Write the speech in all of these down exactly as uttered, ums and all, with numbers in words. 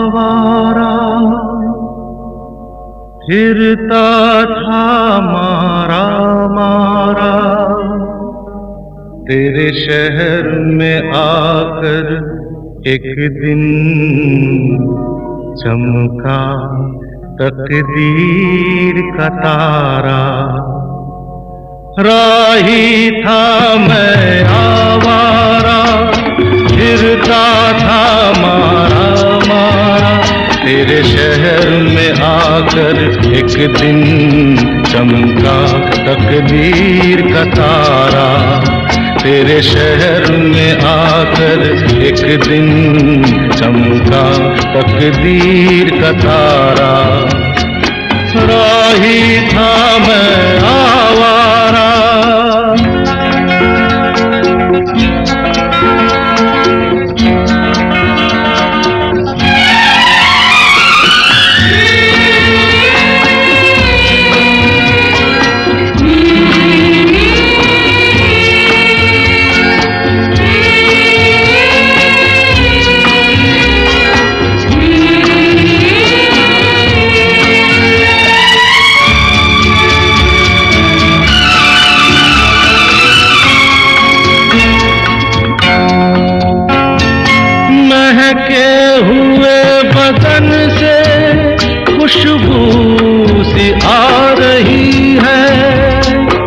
आवारा फिरता था मारा मारा, तेरे शहर में आकर एक दिन चमका तकदीर का तारा। राही था मैं आवारा, फिरता था मारा मारा, तेरे शहर में आकर एक दिन चमका तकदीर का तारा। तेरे शहर में आकर एक दिन चमका तकदीर का तारा। राही था मैं आवारा। बदन से खुशबू सी आ रही है,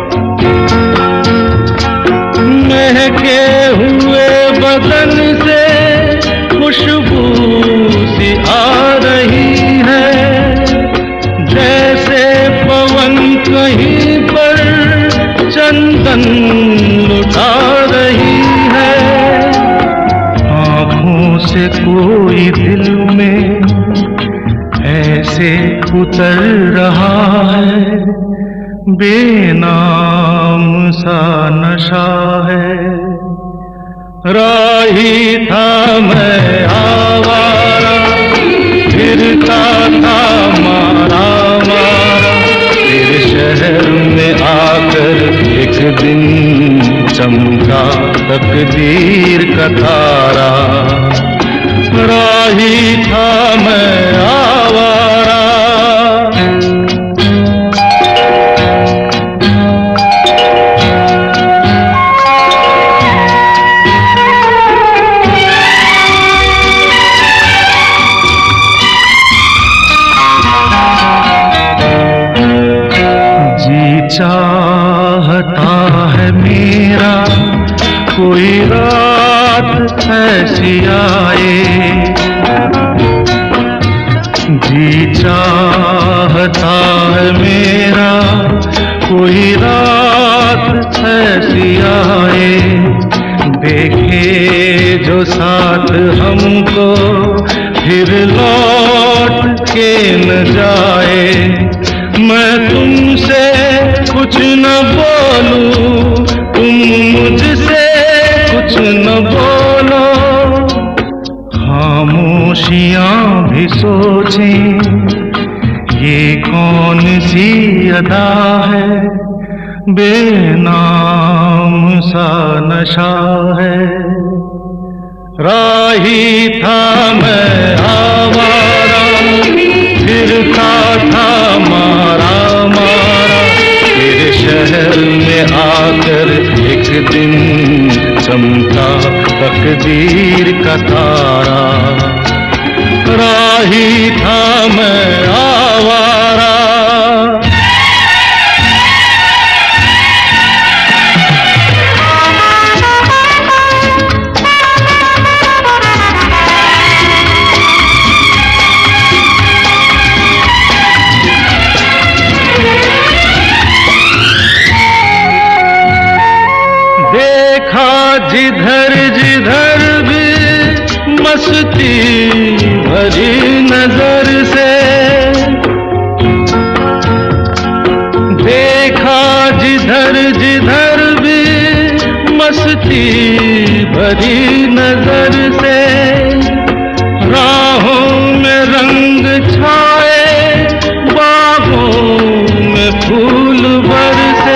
महके हुए बदन से खुशबू सी आ रही है। जैसे पवन कहीं पर चंदन लुटा रही है, आँखों से कोई दिल में ऐसे उतर रहा है, बेनाम सा नशा है। राही था मैं आवारा, फिरता था मारा मारा, तेरे शहर में आकर एक दिन चमका तकदीर का तारा। राही था मैं आवारा। जी चाहता है मेरा कोई रात ऐसी आए, जी चाहता है मेरा कोई रात ऐसी आए। देखे जो साथ हमको फिर लौट के न जाए। मैं तुमसे कुछ न बोलूं, तुम मुझसे कुछ न बोलो, खामोशियां भी सोचें ये कौन सी अदा है, बेनाम सा नशा है। राही था मैं आवारा, फिरता था मारा मारा, तेरे शहर में आकर एक दिन चमका तकदीर का तारा। राही था मैं आवारा। जिधर जिधर भी मस्ती भरी नजर से, देखा जिधर जिधर भी मस्ती भरी नजर से। राहों में रंग छाए, बागों में फूल बरसे,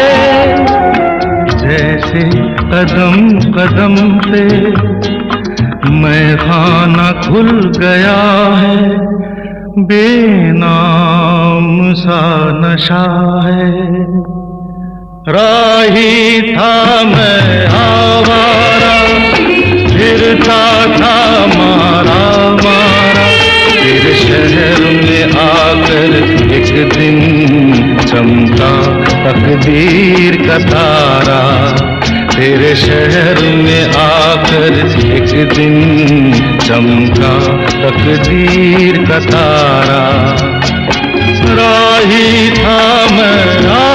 जैसे कदम कदम पे मैं खाना खुल गया है, बेनाम सा नशा है। राही था मैं आवारा, फिरता था मारा मारा, फिर शहर में आकर एक दिन चमका तकदीर का तारा। तेरे शहर में आकर एक दिन चमका तकदीर का तारा। राही था मैं